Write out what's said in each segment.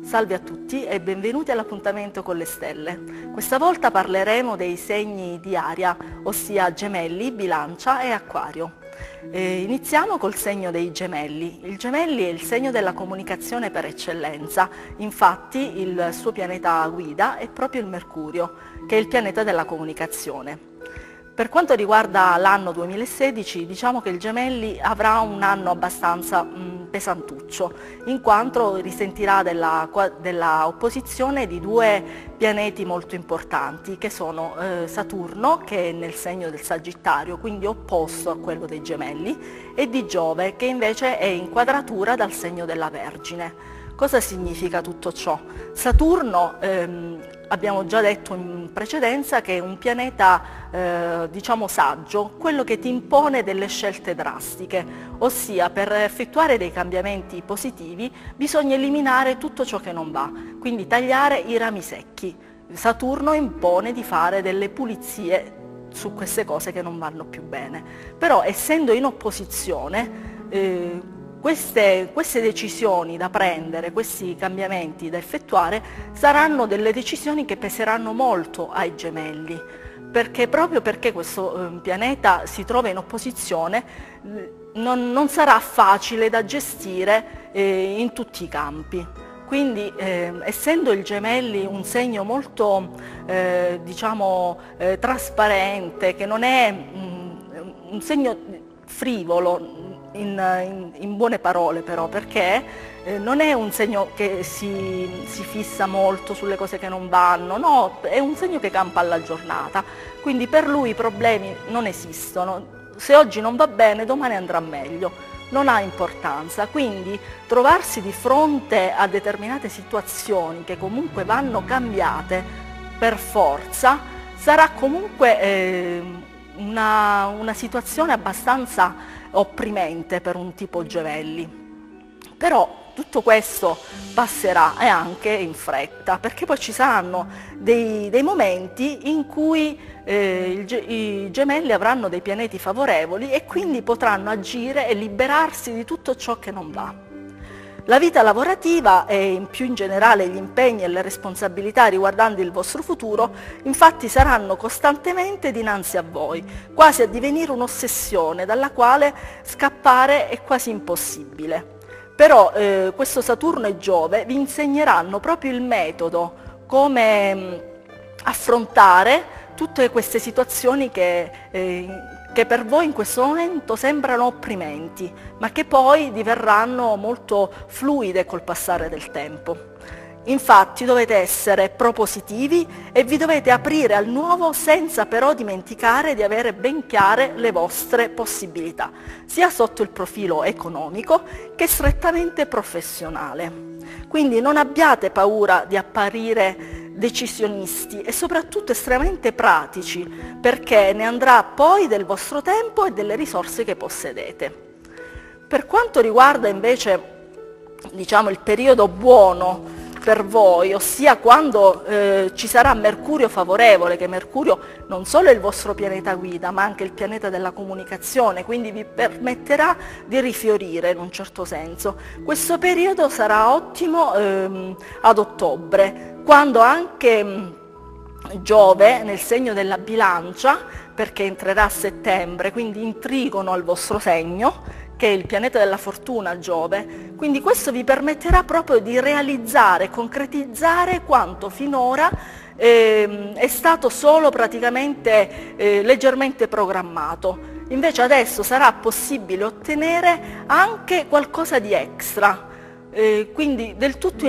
Salve a tutti e benvenuti all'appuntamento con le stelle. Questa volta parleremo dei segni di aria, ossia Gemelli, Bilancia e Acquario. Iniziamo col segno dei Gemelli. Il Gemelli è il segno della comunicazione per eccellenza, infatti il suo pianeta guida è proprio il Mercurio, che è il pianeta della comunicazione. Per quanto riguarda l'anno 2016, diciamo che il Gemelli avrà un anno abbastanza pesantuccio, in quanto risentirà della opposizione di due pianeti molto importanti, che sono Saturno, che è nel segno del Sagittario, quindi opposto a quello dei Gemelli, e di Giove, che invece è in quadratura dal segno della Vergine. Cosa significa tutto ciò? Saturno, abbiamo già detto in precedenza, che è un pianeta diciamo saggio, quello che ti impone delle scelte drastiche, ossia per effettuare dei cambiamenti positivi bisogna eliminare tutto ciò che non va, quindi tagliare i rami secchi. Saturno impone di fare delle pulizie su queste cose che non vanno più bene, però essendo in opposizione queste decisioni da prendere, questi cambiamenti da effettuare, saranno delle decisioni che peseranno molto ai Gemelli, proprio perché questo pianeta si trova in opposizione, non sarà facile da gestire in tutti i campi. Quindi essendo il Gemelli un segno molto trasparente, che non è un segno frivolo, in buone parole però, perché non è un segno che si fissa molto sulle cose che non vanno, no, è un segno che campa alla giornata, quindi per lui i problemi non esistono, se oggi non va bene domani andrà meglio, non ha importanza, quindi trovarsi di fronte a determinate situazioni che comunque vanno cambiate per forza sarà comunque una situazione abbastanza opprimente per un tipo Gemelli. Però tutto questo passerà e anche in fretta, perché poi ci saranno dei momenti in cui i Gemelli avranno dei pianeti favorevoli e quindi potranno agire e liberarsi di tutto ciò che non va. La vita lavorativa e più in generale gli impegni e le responsabilità riguardanti il vostro futuro infatti saranno costantemente dinanzi a voi, quasi a divenire un'ossessione dalla quale scappare è quasi impossibile. Però questo Saturno e Giove vi insegneranno proprio il metodo, come affrontare tutte queste situazioni che per voi in questo momento sembrano opprimenti, ma che poi diverranno molto fluide col passare del tempo. Infatti dovete essere propositivi e vi dovete aprire al nuovo senza però dimenticare di avere ben chiare le vostre possibilità, sia sotto il profilo economico che strettamente professionale. Quindi non abbiate paura di apparire decisionisti e soprattutto estremamente pratici, perché ne andrà poi del vostro tempo e delle risorse che possedete. Per quanto riguarda invece il periodo buono per voi, ossia quando ci sarà Mercurio favorevole, che Mercurio non solo è il vostro pianeta guida ma anche il pianeta della comunicazione, quindi vi permetterà di rifiorire in un certo senso. Questo periodo sarà ottimo ad ottobre, quando anche Giove nel segno della Bilancia, perché entrerà a settembre, quindi in trigono al vostro segno, che è il pianeta della fortuna Giove, quindi questo vi permetterà proprio di realizzare, concretizzare quanto finora è stato solo praticamente leggermente programmato. Invece adesso sarà possibile ottenere anche qualcosa di extra, quindi del tutto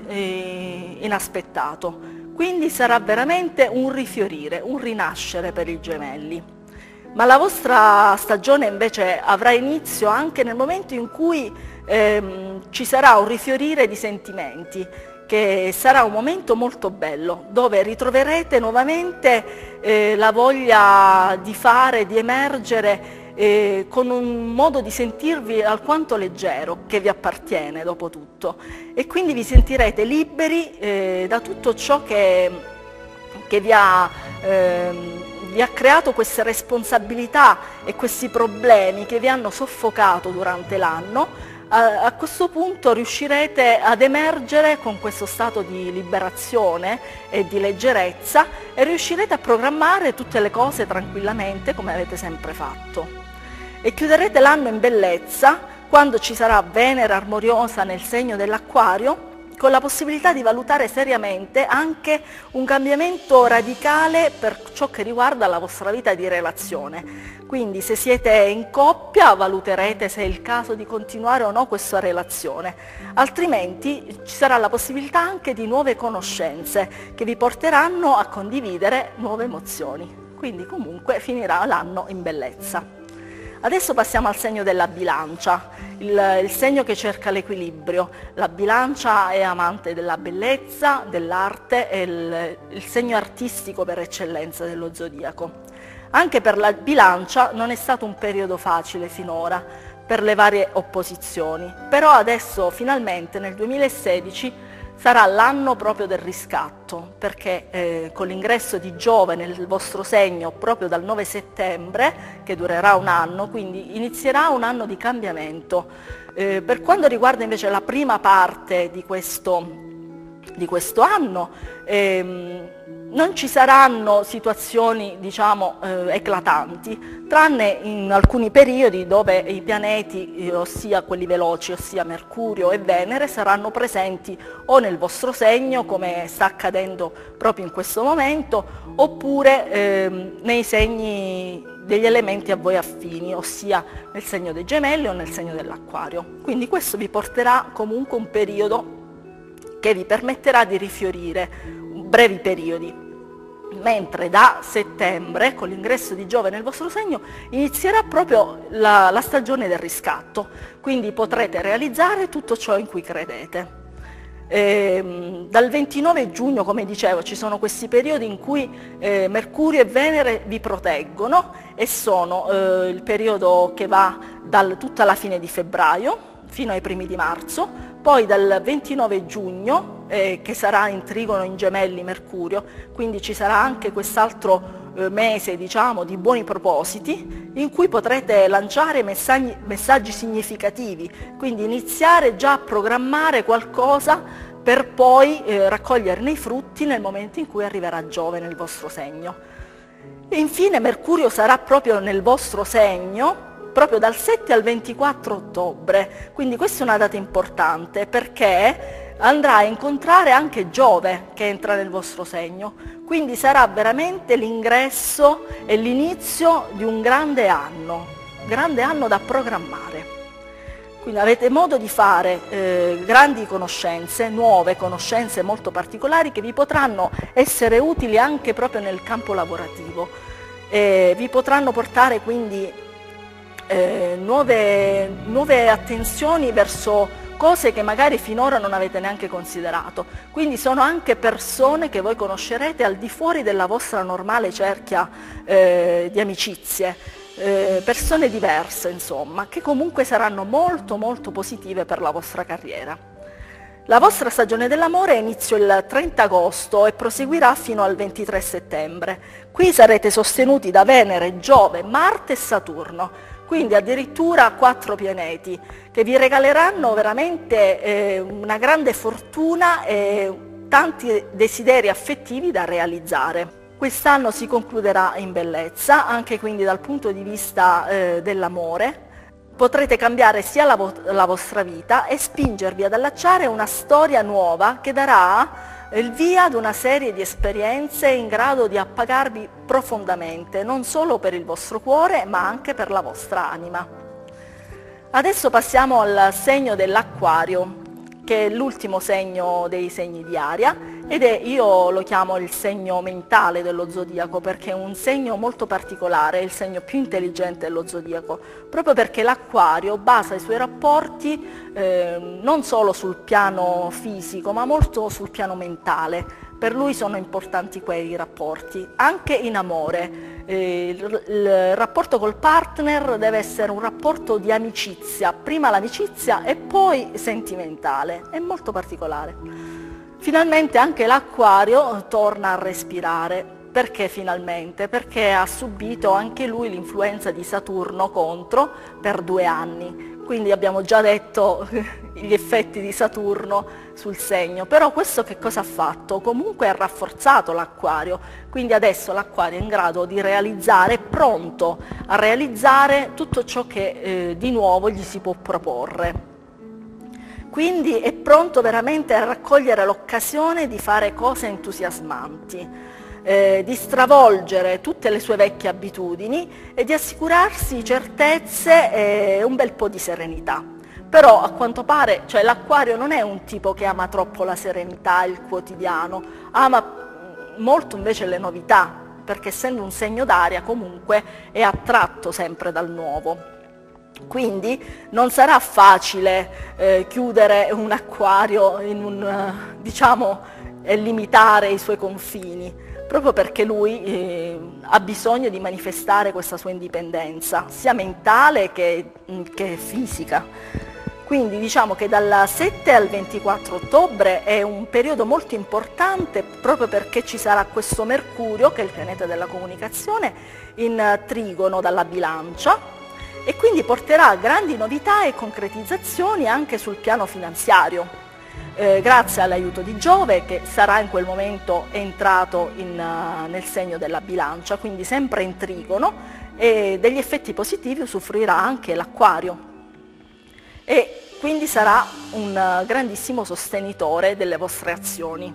inaspettato. Quindi sarà veramente un rifiorire, un rinascere per i Gemelli. Ma la vostra stagione invece avrà inizio anche nel momento in cui ci sarà un rifiorire di sentimenti, che sarà un momento molto bello, dove ritroverete nuovamente la voglia di fare, di emergere, con un modo di sentirvi alquanto leggero che vi appartiene dopo tutto, e quindi vi sentirete liberi da tutto ciò che vi ha creato queste responsabilità e questi problemi che vi hanno soffocato durante l'anno. A questo punto riuscirete ad emergere con questo stato di liberazione e di leggerezza e riuscirete a programmare tutte le cose tranquillamente come avete sempre fatto. E chiuderete l'anno in bellezza quando ci sarà Venere armoniosa nel segno dell'Acquario, con la possibilità di valutare seriamente anche un cambiamento radicale per ciò che riguarda la vostra vita di relazione. Quindi se siete in coppia valuterete se è il caso di continuare o no questa relazione, altrimenti ci sarà la possibilità anche di nuove conoscenze che vi porteranno a condividere nuove emozioni. Quindi comunque finirà l'anno in bellezza. Adesso passiamo al segno della bilancia, il segno che cerca l'equilibrio. La bilancia è amante della bellezza, dell'arte, è il segno artistico per eccellenza dello zodiaco. Anche per la bilancia non è stato un periodo facile finora, per le varie opposizioni, però adesso finalmente nel 2016 sarà l'anno proprio del riscatto, perché con l'ingresso di Giove nel vostro segno proprio dal 9 settembre, che durerà un anno, quindi inizierà un anno di cambiamento. Per quanto riguarda invece la prima parte di questo anno, non ci saranno situazioni, diciamo, eclatanti, tranne in alcuni periodi dove i pianeti, ossia quelli veloci, ossia Mercurio e Venere, saranno presenti o nel vostro segno, come sta accadendo proprio in questo momento, oppure nei segni degli elementi a voi affini, ossia nel segno dei Gemelli o nel segno dell'Acquario. Quindi questo vi porterà comunque un periodo che vi permetterà di rifiorire brevi periodi, mentre da settembre, con l'ingresso di Giove nel vostro segno, inizierà proprio la stagione del riscatto, quindi potrete realizzare tutto ciò in cui credete. Dal 29 giugno, come dicevo, ci sono questi periodi in cui Mercurio e Venere vi proteggono e sono il periodo che va tutta la fine di febbraio fino ai primi di marzo, poi dal 29 giugno, che sarà in trigono in Gemelli Mercurio, quindi ci sarà anche quest'altro mese, diciamo, di buoni propositi, in cui potrete lanciare messaggi significativi, quindi iniziare già a programmare qualcosa per poi raccoglierne i frutti nel momento in cui arriverà Giove nel vostro segno. E infine Mercurio sarà proprio nel vostro segno, proprio dal 7 al 24 ottobre, quindi questa è una data importante perché andrà a incontrare anche Giove che entra nel vostro segno, quindi sarà veramente l'ingresso e l'inizio di un grande anno da programmare. Quindi avete modo di fare grandi conoscenze, nuove conoscenze molto particolari che vi potranno essere utili anche proprio nel campo lavorativo. Vi potranno portare quindi nuove attenzioni verso cose che magari finora non avete neanche considerato. Quindi sono anche persone che voi conoscerete al di fuori della vostra normale cerchia di amicizie, persone diverse insomma, che comunque saranno molto molto positive per la vostra carriera. La vostra stagione dell'amore inizia il 30 agosto e proseguirà fino al 23 settembre. Qui sarete sostenuti da Venere, Giove, Marte e Saturno. Quindi addirittura 4 pianeti che vi regaleranno veramente una grande fortuna e tanti desideri affettivi da realizzare. Quest'anno si concluderà in bellezza, anche quindi dal punto di vista dell'amore. Potrete cambiare sia la vostra vita e spingervi ad allacciare una storia nuova che darà il via ad una serie di esperienze in grado di appagarvi profondamente, non solo per il vostro cuore, ma anche per la vostra anima. Adesso passiamo al segno dell'Acquario, che è l'ultimo segno dei segni di aria, ed io lo chiamo il segno mentale dello zodiaco perché è un segno molto particolare, è il segno più intelligente dello zodiaco, proprio perché l'Acquario basa i suoi rapporti non solo sul piano fisico, ma molto sul piano mentale. Per lui sono importanti quei rapporti, anche in amore. Il rapporto col partner deve essere un rapporto di amicizia, prima l'amicizia e poi sentimentale, è molto particolare. Finalmente anche l'Acquario torna a respirare. Perché finalmente? Perché ha subito anche lui l'influenza di Saturno contro per 2 anni. quindi abbiamo già detto gli effetti di Saturno sul segno, però questo che cosa ha fatto? Comunque ha rafforzato l'Acquario, quindi adesso l'Acquario è in grado di realizzare, è pronto a realizzare tutto ciò che di nuovo gli si può proporre. Quindi è pronto veramente a raccogliere l'occasione di fare cose entusiasmanti, di stravolgere tutte le sue vecchie abitudini e di assicurarsi certezze e un bel po' di serenità. Però a quanto pare, cioè, l'Acquario non è un tipo che ama troppo la serenità, il quotidiano, ama molto invece le novità, perché essendo un segno d'aria comunque è attratto sempre dal nuovo. Quindi non sarà facile chiudere un acquario diciamo, e limitare i suoi confini, proprio perché lui ha bisogno di manifestare questa sua indipendenza, sia mentale che fisica. Quindi diciamo che dal 7 al 24 ottobre è un periodo molto importante proprio perché ci sarà questo Mercurio, che è il pianeta della comunicazione, in trigono dalla Bilancia, e quindi porterà grandi novità e concretizzazioni anche sul piano finanziario, grazie all'aiuto di Giove che sarà in quel momento entrato nel segno della Bilancia, quindi sempre in trigono, e degli effetti positivi usufruirà anche l'Acquario e quindi sarà un grandissimo sostenitore delle vostre azioni.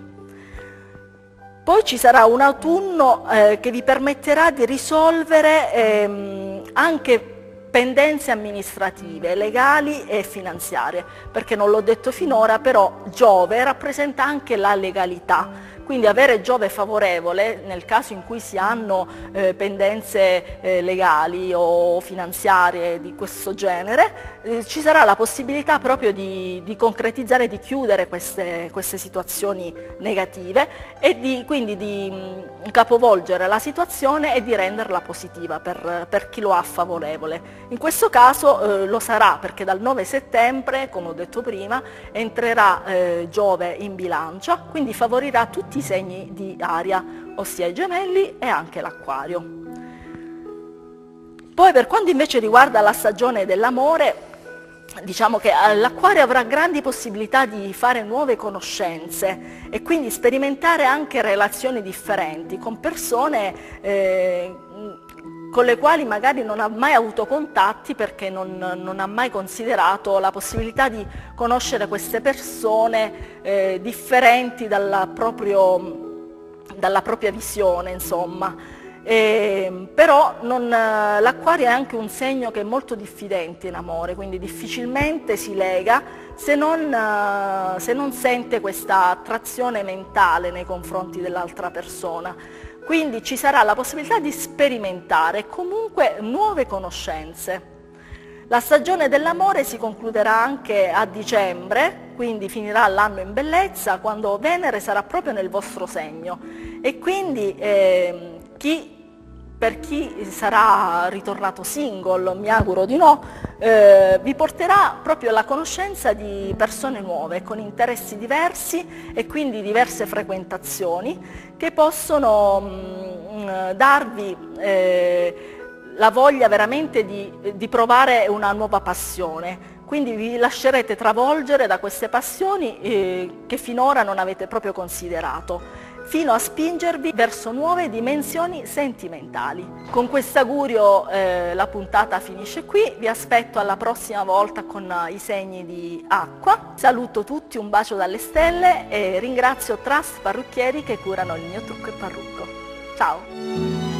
Poi ci sarà un autunno che vi permetterà di risolvere anche pendenze amministrative, legali e finanziarie, perché non l'ho detto finora, però Giove rappresenta anche la legalità, quindi avere Giove favorevole nel caso in cui si hanno pendenze legali o finanziarie di questo genere, ci sarà la possibilità proprio di concretizzare, di chiudere queste situazioni negative e quindi di capovolgere la situazione e di renderla positiva per chi lo ha favorevole. In questo caso lo sarà perché dal 9 settembre, come ho detto prima, entrerà Giove in Bilancia, quindi favorirà tutti i segni di aria, ossia i Gemelli e anche l'Acquario. Poi per quanto invece riguarda la stagione dell'amore, diciamo che l'Acquario avrà grandi possibilità di fare nuove conoscenze e quindi sperimentare anche relazioni differenti con persone con le quali magari non ha mai avuto contatti perché non ha mai considerato la possibilità di conoscere queste persone differenti dalla propria visione, insomma. Però l'Acquario è anche un segno che è molto diffidente in amore, quindi difficilmente si lega se non sente questa attrazione mentale nei confronti dell'altra persona. Quindi ci sarà la possibilità di sperimentare comunque nuove conoscenze. La stagione dell'amore si concluderà anche a dicembre, quindi finirà l'anno in bellezza, quando Venere sarà proprio nel vostro segno. E quindi per chi sarà ritornato single, mi auguro di no, vi porterà proprio alla conoscenza di persone nuove, con interessi diversi e quindi diverse frequentazioni che possono darvi la voglia veramente di provare una nuova passione. Quindi vi lascerete travolgere da queste passioni che finora non avete proprio considerato, fino a spingervi verso nuove dimensioni sentimentali. Con quest'augurio la puntata finisce qui, vi aspetto alla prossima volta con i segni di acqua. Saluto tutti, un bacio dalle stelle e ringrazio Trust Parrucchieri che curano il mio trucco e parrucco. Ciao!